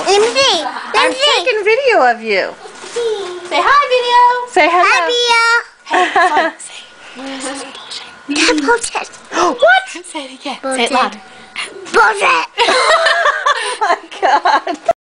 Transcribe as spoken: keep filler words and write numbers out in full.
Let me see. Let I'm me see. taking video of you. Say hi, video. Say hello. Hi, Hey, say, Via. Bullshit. What? say it again. Bullshit. Say it loud. Bullshit. Oh my God.